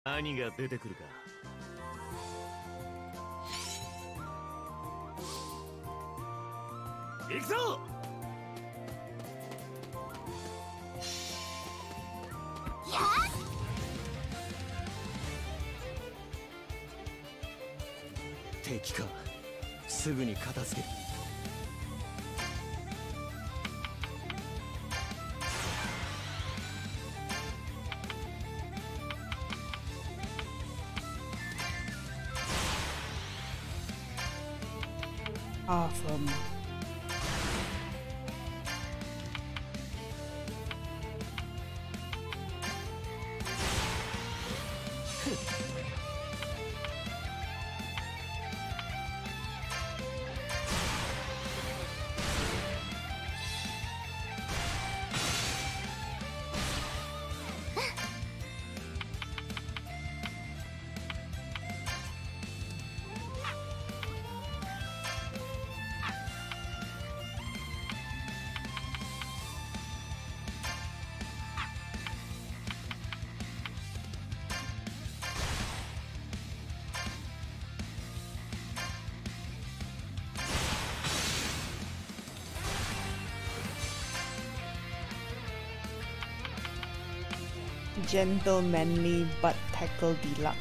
何が出てくるか。行くぞ。敵か。すぐに片付ける。 Awesome. Gentlemanly butt tackle deluxe.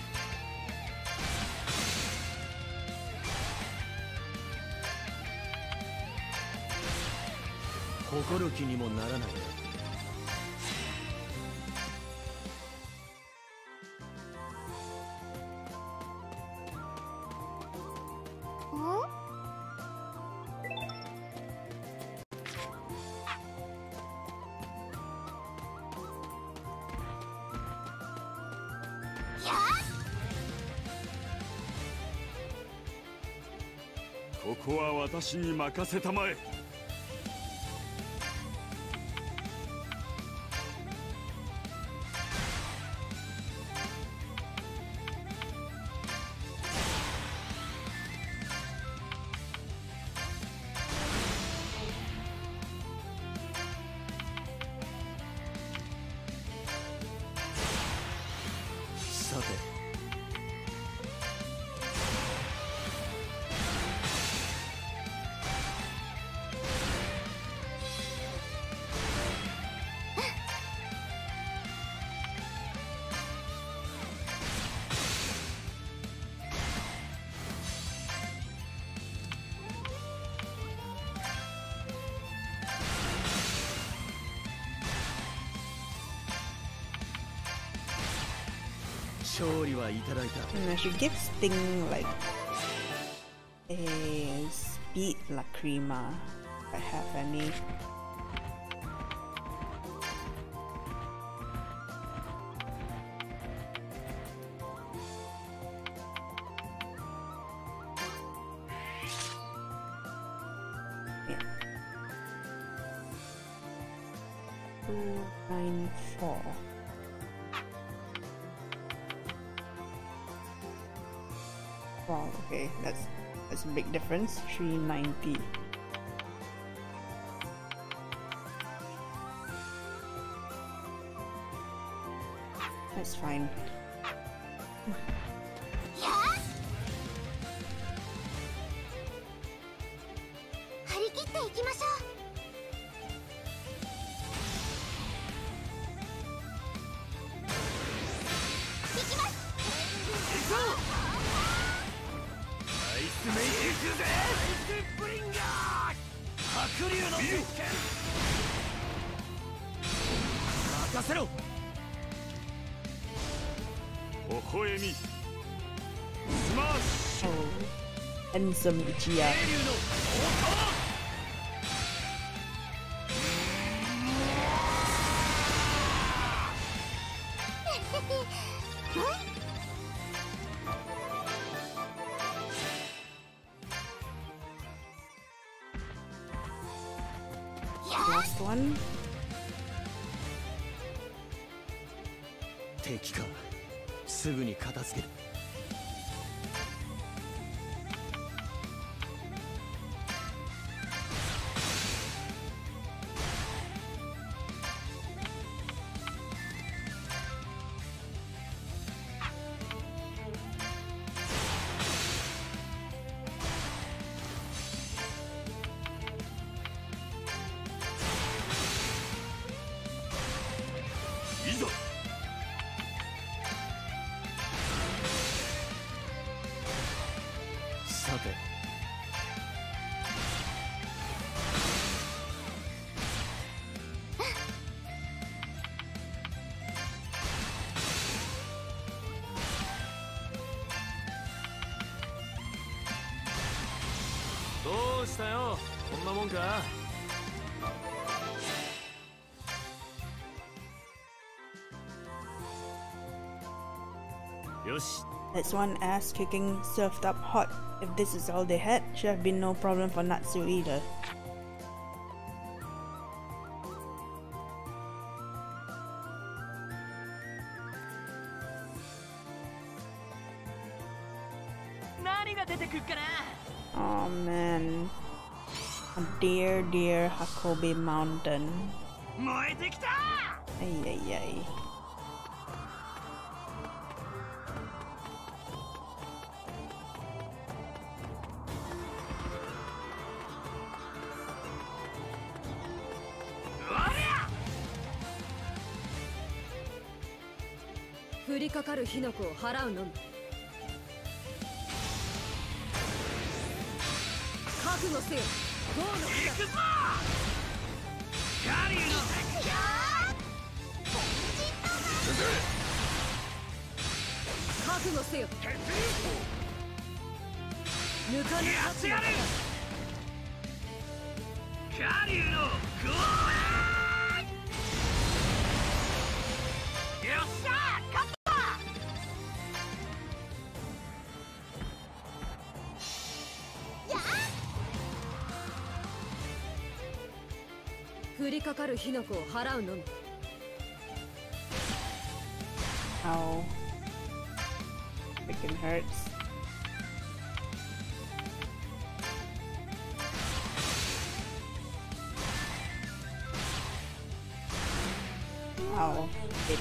誇る気にもならないな。 ここは私に任せたまえ。 さて。勝利はいただいた。 I should give Sting like a speed lacrima if I have any. Yeah. 294. Wow, okay, that's a big difference. 390. That's fine. Oh, and some Ichiya. Last one. 敵か。すぐに片付ける。 さてどうしたよ、こんなもんか。よし。 That's one ass kicking served up hot. If this is all they had, should have been no problem for Natsu either. Oh man. Dear, dear Hakobe Mountain. Ay, ay, ay. Ow. Freaking hurts. Ow. It.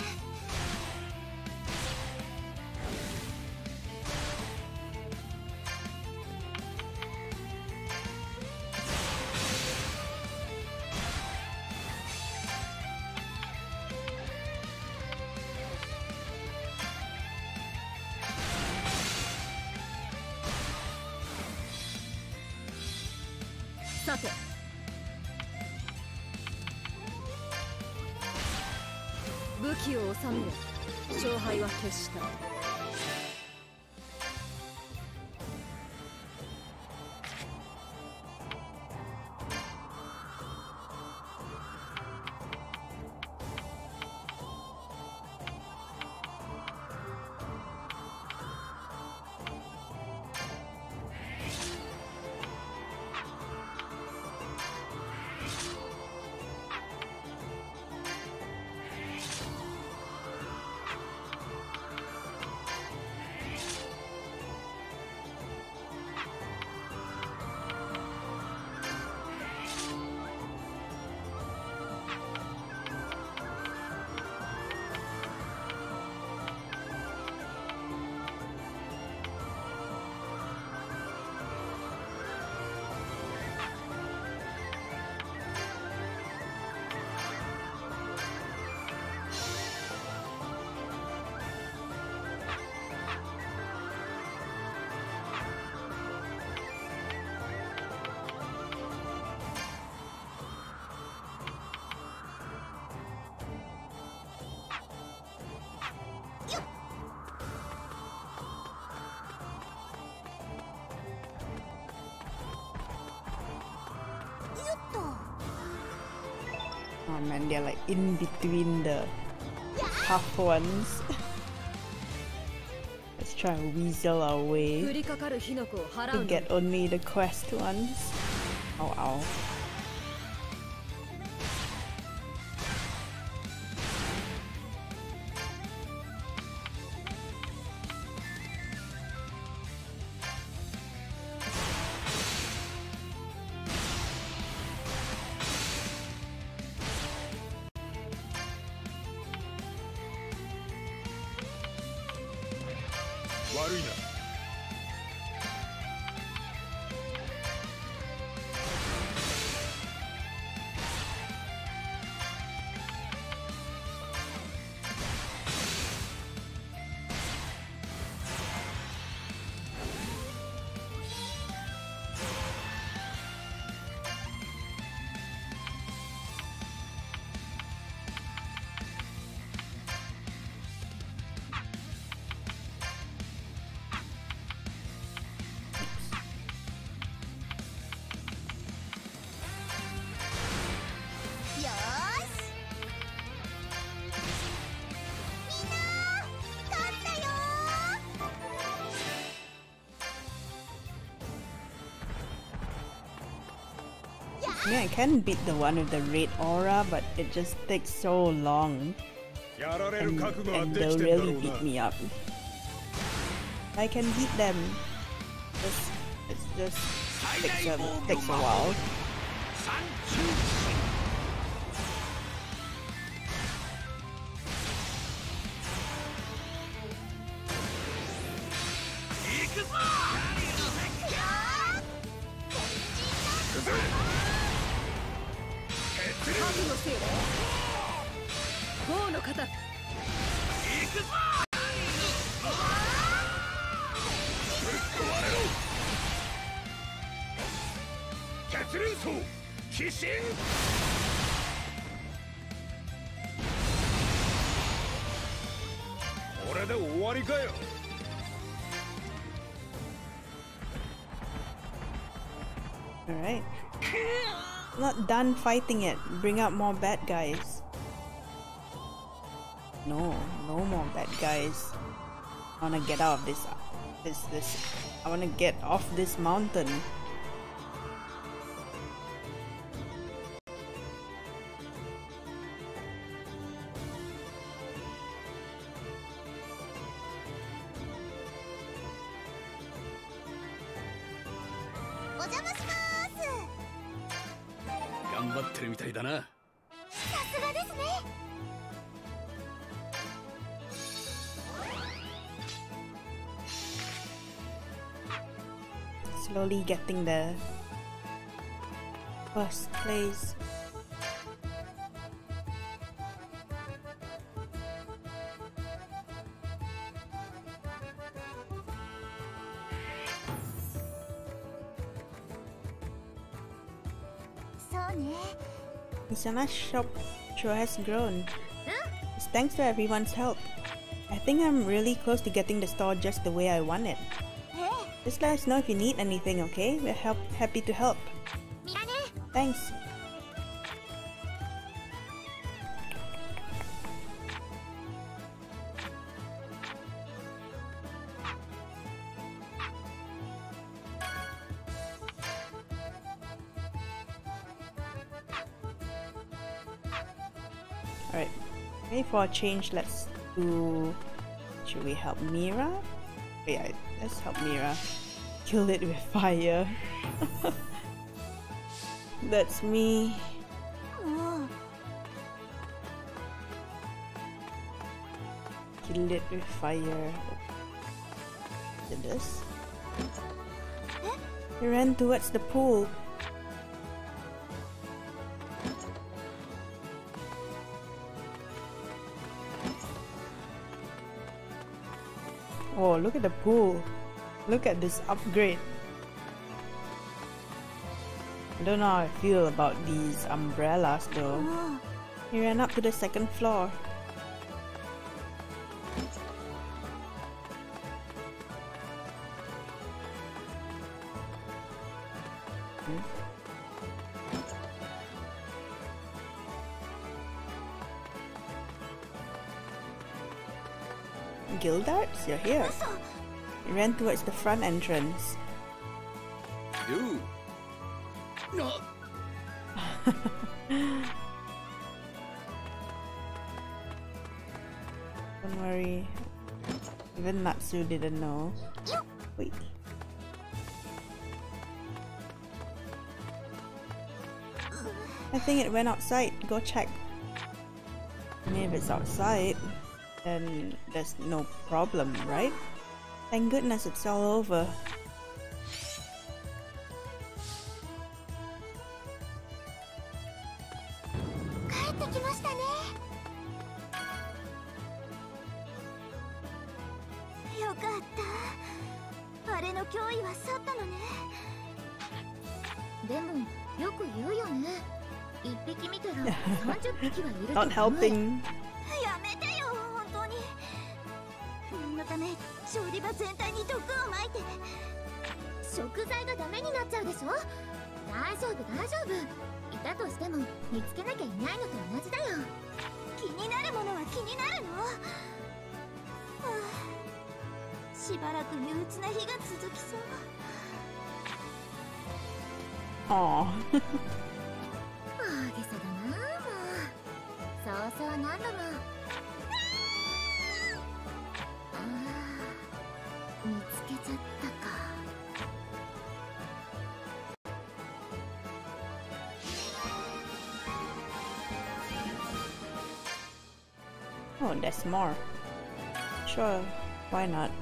Oh man, they're like in between the tough ones. Let's try and weasel our way to get only the quest ones. Ow, ow. Yeah, I can beat the one with the red aura, but it just takes so long. And they'll really beat me up. I can beat them. It just takes a while. Alright. Not done fighting it. Bring out more bad guys. No more bad guys. I wanna get out of this. I wanna get off this mountain. Slowly getting the first place. Isana's shop sure has grown. It's thanks to everyone's help. I think I'm really close to getting the store just the way I want it. Just let us know if you need anything, okay? We're happy to help. Thanks. Alright, maybe for a change, let's do... Should we help Mira? Yeah, let's help Mira. Kill it with fire. That's me. Kill it with fire. Did this? He ran towards the pool. Oh, look at the pool. Look at this upgrade. I don't know how I feel about these umbrellas though. He ran up to the second floor. Gildarts, you're here. He ran towards the front entrance. You. No. Don't worry. Even Natsu didn't know. Wait. I think it went outside. Go check. I mean, if it's outside, then there's no problem, right? Thank goodness it's all over. Not helping. Aww. げさだなもう。そうそう何度も。ああ、見つけちゃったか。 Oh, there's more. Sure, why not?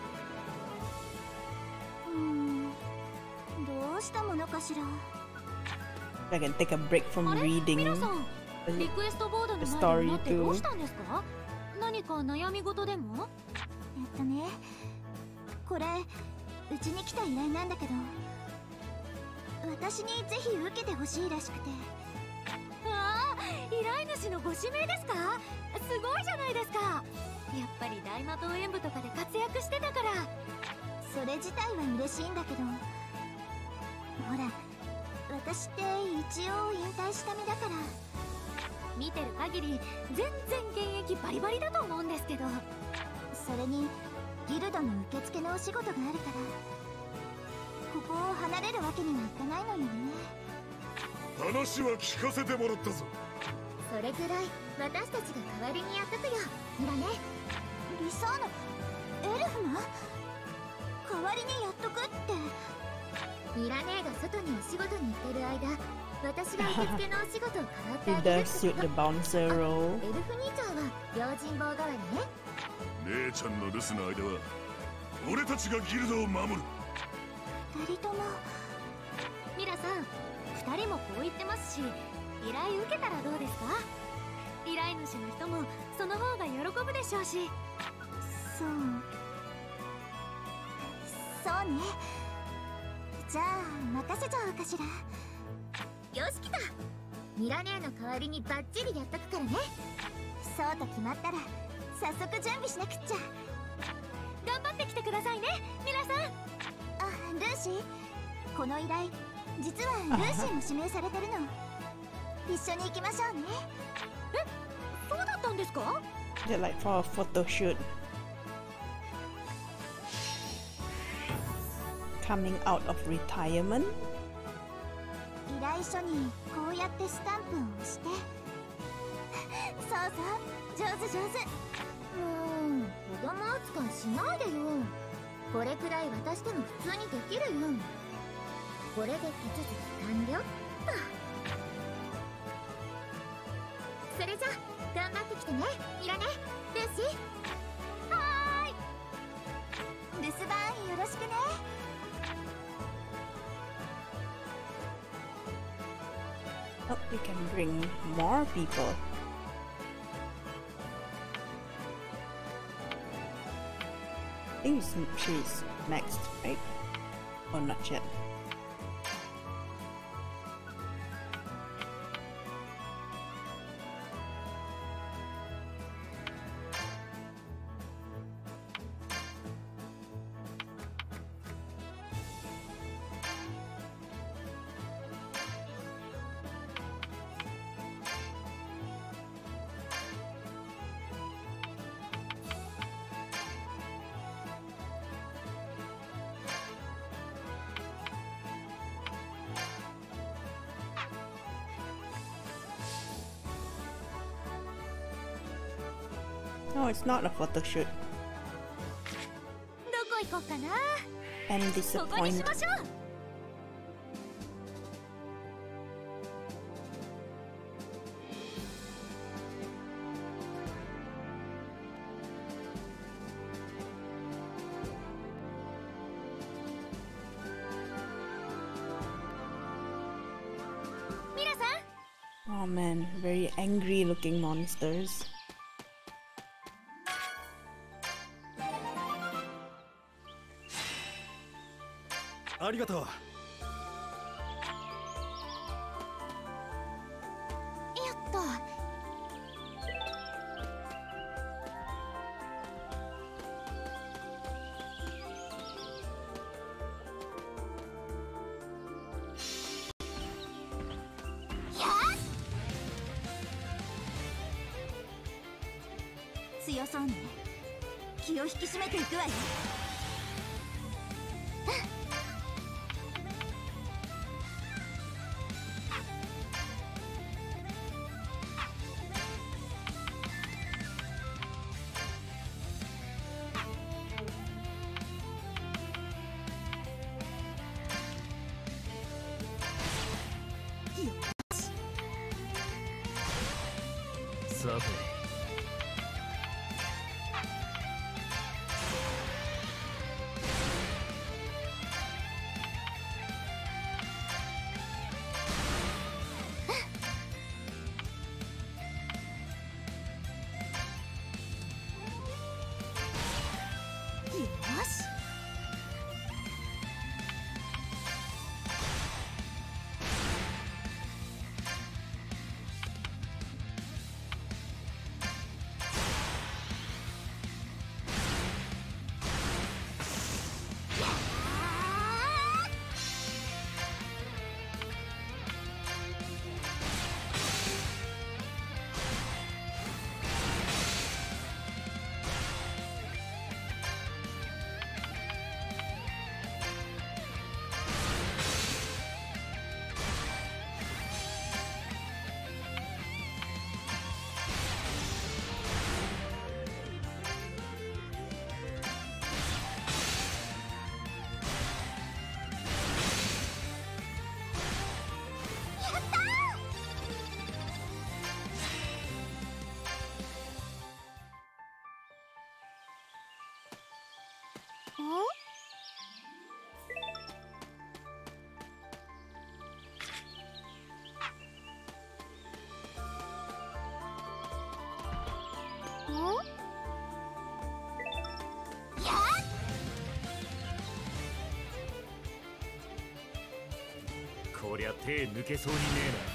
どうしたものかしら。 I can take a break from あれ、 reading 皆さん、 the リクエストボードの the 前に story なってどう too. したんですか？何か悩み事でも？ね、これうちに来た依頼なんだけど、私にぜひ受けてほしいらしくて。ああ、依頼主のご指名ですか？すごいじゃないですか。やっぱり大魔党演舞とかで活躍してたから。それ自体は嬉しいんだけど、ほら私って一応引退した身だから、見てる限り全然現役バリバリだと思うんですけど、それにギルドの受付のお仕事があるから、ここを離れるわけにはいかないのよね。 話は聞かせてもらったぞ。 それぐらい私たちが代わりにやっとくよ、ミラネ。リサーナ、エルフが代わりにやっとくって。ミラネが外にお仕事に行ってる間、私が受付のお仕事を代わってあ It げる does って suit こ the と。 bouncer role. エルフ兄ちゃんは用心棒代わりね。 姉ちゃんの留守の間は俺たちがギルドを守る。 二人とも。ミラさん、二人もこう言ってますし、依頼受けたらどうですか？依頼主の人もその方が喜ぶでしょうし。そうね。じゃあ任せちゃおうかしら。よし、来た。ミラネーの代わりにバッチリやっとくからね。そうと決まったら早速準備しなくっちゃ。頑張ってきてくださいね、ミラさん。あ、ルーシー、この依頼実はルーシーも指名されてるの。一緒に行きましょうね。え、そうだったんですか？ They're like for a photo shoot. Coming out of retirement? 依頼書にこうやってスタンプを押して。そうそう、上手上手。子供扱いしないでよ。これくらい渡しても普通にできるよ。これで手続き完了っと。それじゃ頑張ってきてね、ミラネ、ルーシー。はーい。留守番よろしくね。 Oh, we can bring more people. I think she's next, right? Or not yet. No, it's not a photo shoot. どこ行こうかな。 I'm ここにし disappointed. ましょう。ミラさん、 Oh man, very angry looking monsters. ありがとう。 やった。強そうね。気を引き締めていくわよ。 こりゃ手抜けそうにね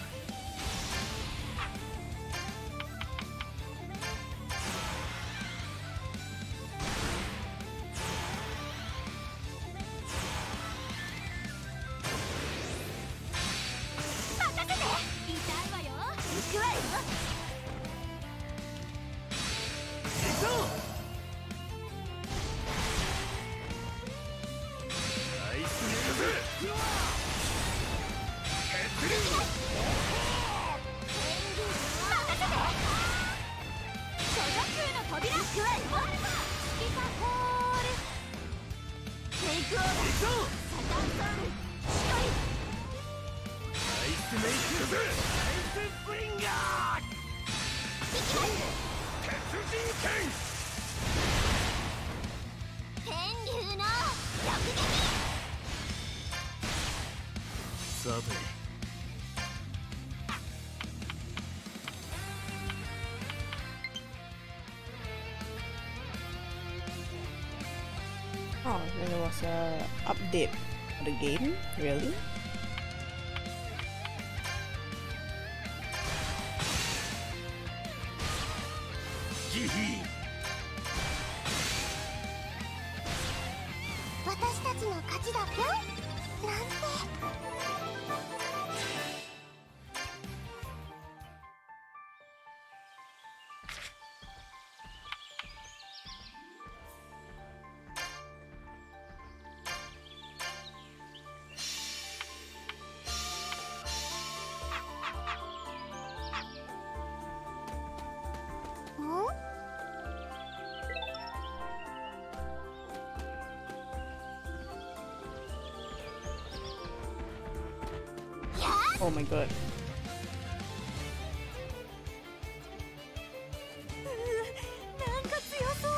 さて。 Oh, there was a update for the game, really? 私たちの勝ちだぴょんなんて。 Oh my god. なんか強そう。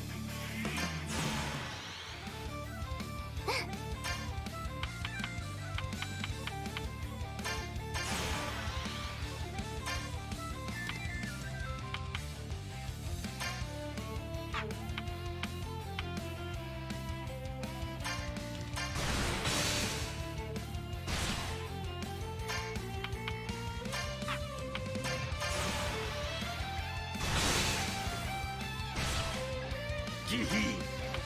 ギヒー。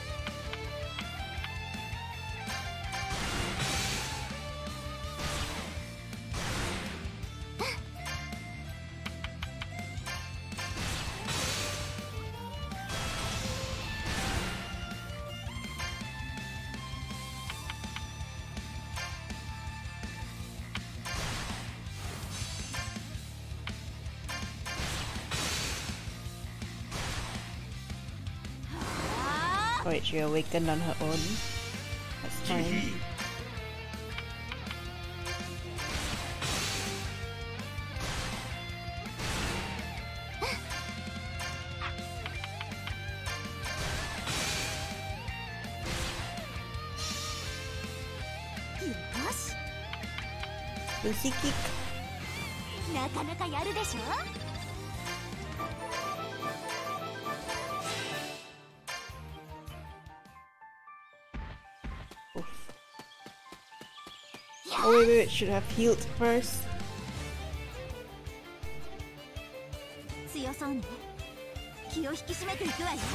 Oh wait, she awakened on her own. That's fine. Lucy kick. なかなかやるでしょ。 Oh wait, should have healed first. 強そうね。気を引き締めていくわよ。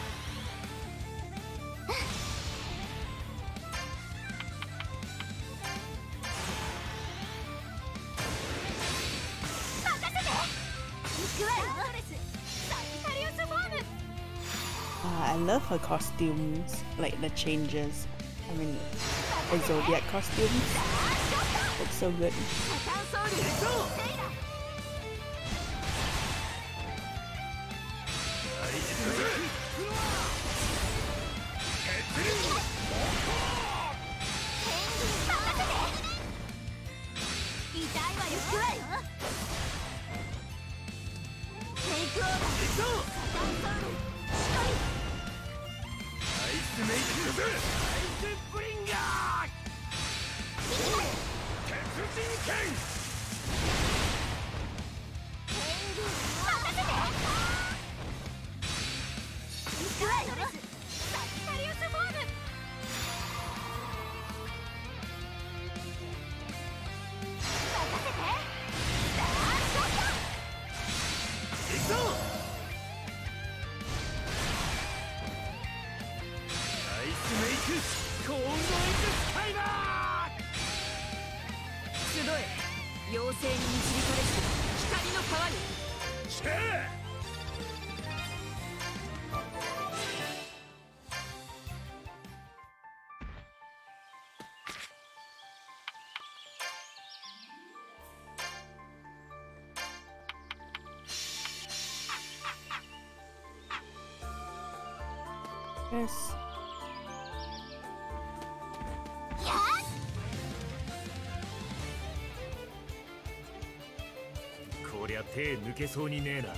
任せて。行くわよ。サジタリウスフォーム。 I love her costumes, like the changes. I mean, the Zodiac costumes. Looks so good. アイススメイクぜアイスブリンガー鉄人剣任せてスクワイドレスサジタリウスフォーム任せてダーショット行くぞアイスメイクコールドエクスカイバー集え妖精に導かれし光の川にシェー Yes. こりゃ手抜けそうにねえな。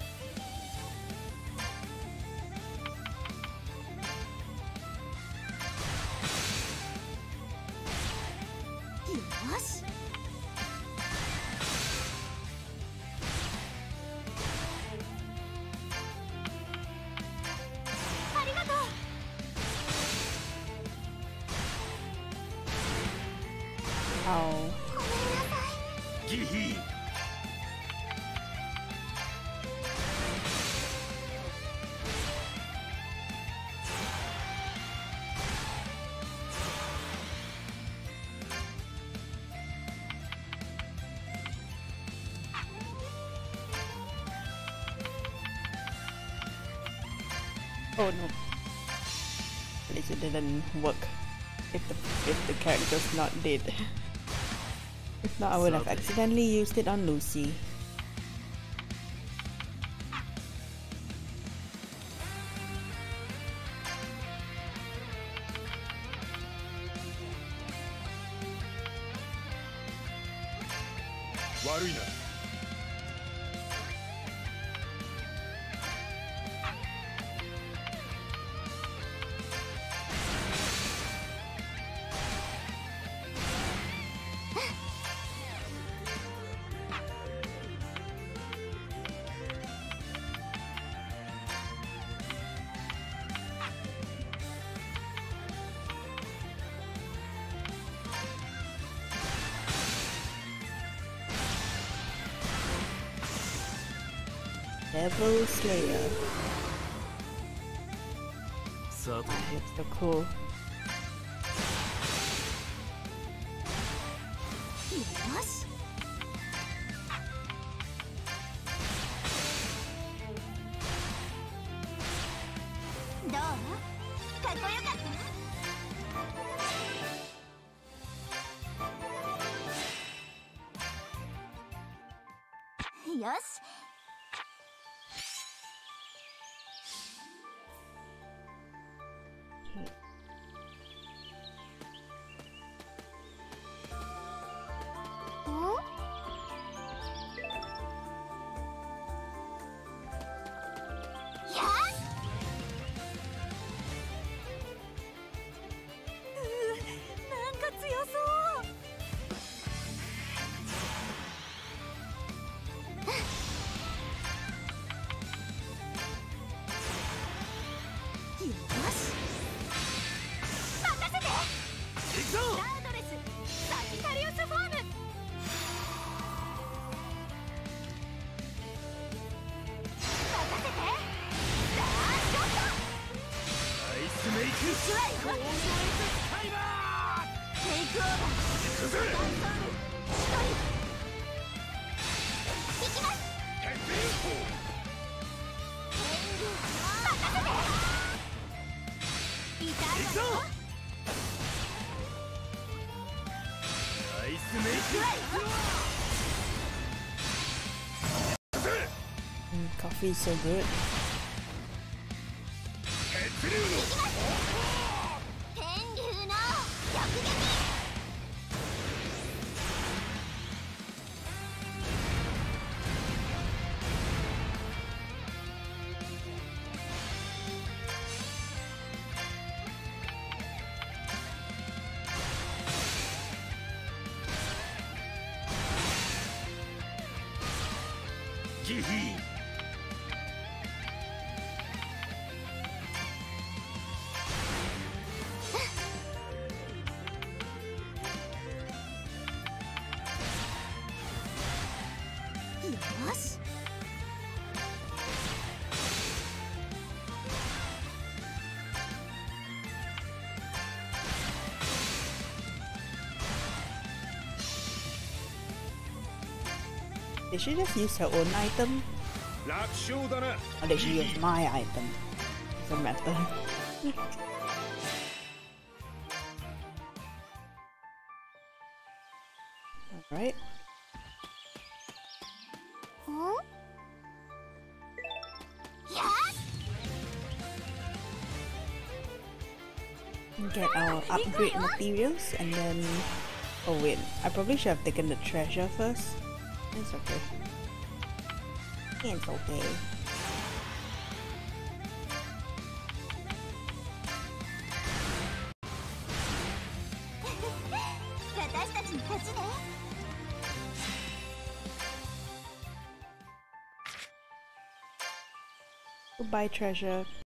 よしありがとう Ow. ごめんなさいギヒー Oh no. At least it didn't work. If the character's not dead. If not, I would have accidentally used it on Lucy. 悪いな Devil Slayer. さて Looks so cool. よしどうかっこよかったよし Coffee is so good. 天竜の逆撃ギフィよし Did she just use her own item? 楽勝だな Or did she use my item? Doesn't matter. Alright. や Get our upgrade materials and then... Oh wait, I probably should have taken the treasure first. It's okay. It's okay. 私たちの勝ちね Goodbye, treasure.